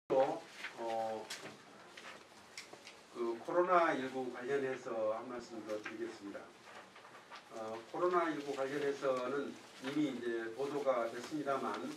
코로나19 관련해서 한 말씀 더 드리겠습니다. 코로나19 관련해서는 이미 이제 보도가 됐습니다만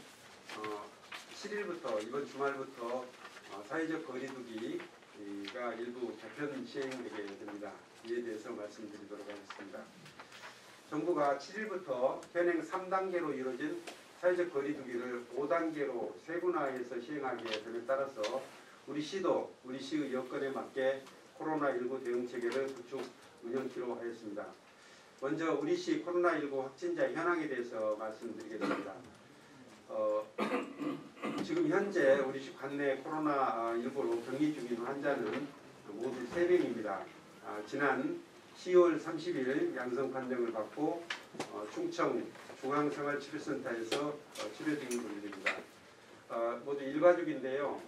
7일부터 이번 주말부터 사회적 거리두기가 일부 개편 시행되게 됩니다. 이에 대해서 말씀드리도록 하겠습니다. 정부가 7일부터 현행 3단계로 이루어진 사회적 거리두기를 5단계로 세분화해서 시행하게 됨에 따라서 우리 시도 우리 시의 여건에 맞게 코로나19 대응 체계를 구축 운영키로 하였습니다. 먼저 우리 시 코로나19 확진자 현황에 대해서 말씀드리겠습니다. 지금 현재 우리 시 관내 코로나19로 격리 중인 환자는 모두 3명입니다. 지난 10월 30일 양성 판정을 받고 충청 중앙생활치료센터에서 치료 중인 분들입니다. 모두 일가족인데요.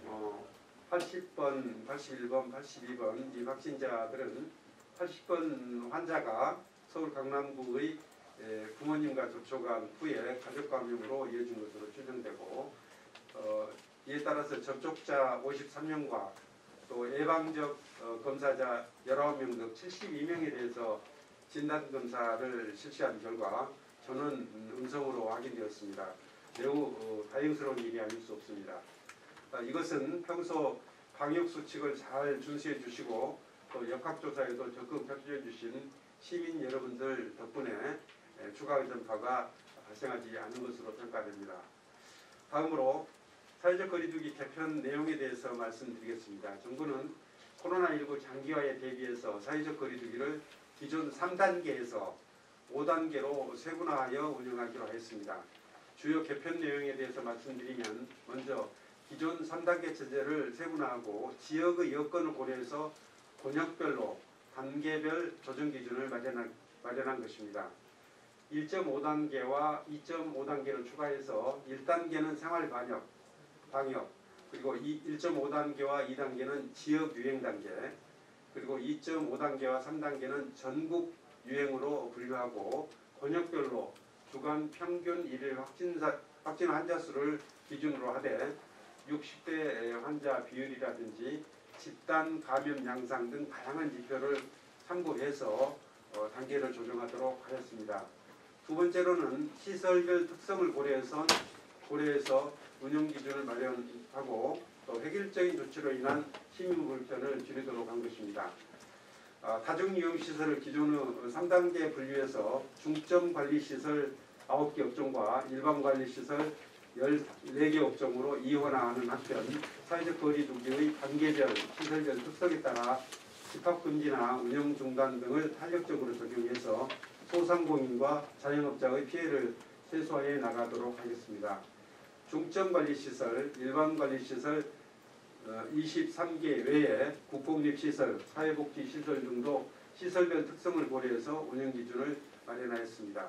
80번, 81번, 82번 이 확진자들은 80번 환자가 서울 강남구의 부모님과 접촉한 후에 가족 감염으로 이어진 것으로 추정되고 이에 따라서 접촉자 53명과 또 예방적 검사자 19명 등 72명에 대해서 진단검사를 실시한 결과 전원 음성으로 확인되었습니다. 매우 다행스러운 일이 아닐 수 없습니다. 이것은 평소 방역수칙을 잘 준수해 주시고 또 역학조사에도 적극 협조해 주신 시민 여러분들 덕분에 추가 전파가 발생하지 않은 것으로 평가됩니다. 다음으로 사회적 거리두기 개편 내용에 대해서 말씀드리겠습니다. 정부는 코로나19 장기화에 대비해서 사회적 거리두기를 기존 3단계에서 5단계로 세분화하여 운영하기로 했습니다. 주요 개편 내용에 대해서 말씀드리면 먼저 기존 3단계 체제를 세분화하고 지역의 여건을 고려해서 권역별로 단계별 조정 기준을 마련한 것입니다. 1.5단계와 2.5단계를 추가해서 1단계는 생활방역, 그리고 1.5단계와 2단계는 지역 유행 단계, 그리고 2.5단계와 3단계는 전국 유행으로 분류하고 권역별로 주간 평균 일일 확진 환자 수를 기준으로 하되 60대 환자 비율이라든지 집단 감염 양상 등 다양한 지표를 참고해서 단계를 조정하도록 하였습니다. 두 번째로는 시설별 특성을 고려해서 운영 기준을 마련하고 또 획일적인 조치로 인한 시민 불편을 줄이도록 한 것입니다. 다중이용시설을 기존의 3단계 분류해서 중점관리시설 9개 업종과 일반관리시설 14개 업종으로 이원화하는 한편 사회적 거리두기의 단계별, 시설별 특성에 따라 집합금지나 운영중단 등을 탄력적으로 적용해서 소상공인과 자영업자의 피해를 최소화해 나가도록 하겠습니다. 중점관리시설, 일반관리시설 23개 외에 국공립시설, 사회복지시설 등도 시설별 특성을 고려해서 운영기준을 마련하였습니다.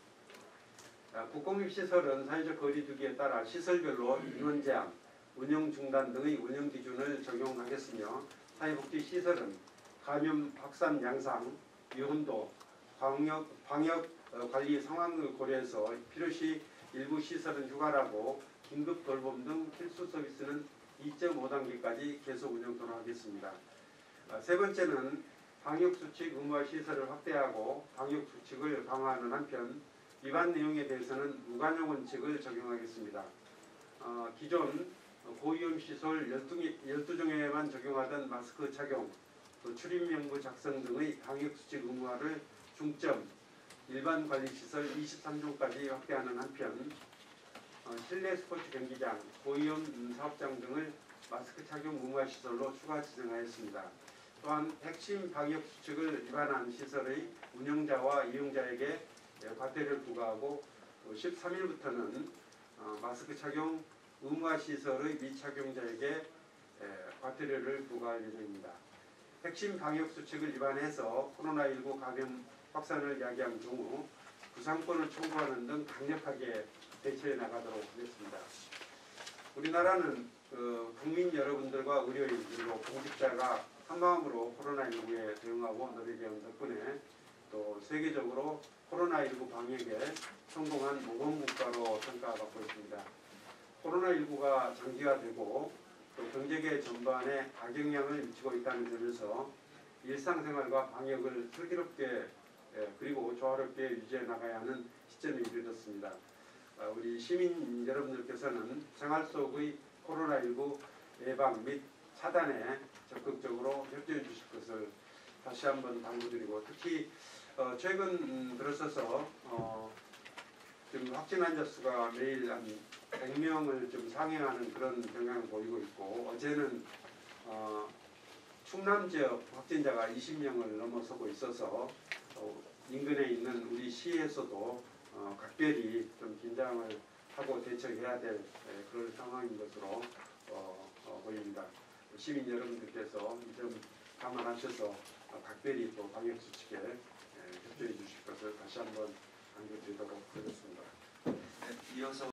국공립시설은 사회적 거리두기에 따라 시설별로 인원 제한, 운영 중단 등의 운영 기준을 적용하겠으며 사회복지시설은 감염 확산 양상, 위험도, 방역 관리 상황을 고려해서 필요시 일부 시설은 휴관하고 긴급 돌봄 등 필수 서비스는 2.5단계까지 계속 운영토록 하겠습니다. 세 번째는 방역수칙 의무화 시설을 확대하고 방역수칙을 강화하는 한편 위반 내용에 대해서는 무관용 원칙을 적용하겠습니다. 기존 고위험시설 12종에만 적용하던 마스크 착용, 또 출입명부 작성 등의 방역수칙 의무화를 중점, 일반관리시설 23종까지 확대하는 한편 실내 스포츠 경기장, 고위험 사업장 등을 마스크 착용 의무화 시설로 추가 지정하였습니다. 또한 핵심 방역수칙을 위반한 시설의 운영자와 이용자에게 과태료를 부과하고 13일부터는 마스크 착용 의무화 시설의 미착용자에게 과태료를 부과할 예정입니다. 핵심 방역수칙을 위반해서 코로나19 감염 확산을 야기한 경우 구상권을 청구하는 등 강력하게 대처해 나가도록 하겠습니다. 우리나라는 국민 여러분들과 의료인 그리고 공직자가 한마음으로 코로나19에 대응하고 노력해온 덕분에 또 세계적으로 코로나19 방역에 성공한 모범국가로 평가받고 있습니다. 코로나19가 장기화되고 또 경제 세계 전반에 악영향을 미치고 있다는 점에서 일상생활과 방역을 슬기롭게 그리고 조화롭게 유지해 나가야 하는 시점에 이르렀습니다. 우리 시민 여러분들께서는 생활 속의 코로나19 예방 및 차단에 적극적으로 협조해 주실 것을 다시 한번 당부드리고, 특히 최근 들어서서 지금 확진 환자 수가 매일 한 100명을 좀 상회하는 그런 경향을 보이고 있고, 어제는 충남 지역 확진자가 20명을 넘어서고 있어서 인근에 있는 우리 시에서도 각별히 좀 긴장을 하고 대처해야 될 그런 상황인 것으로 보입니다. 시민 여러분들께서 이 점 감안하셔서 각별히 또 방역 수칙에 협조해 주실 것을 다시 한번 강조드리도록 하겠습니다. 네, 이어서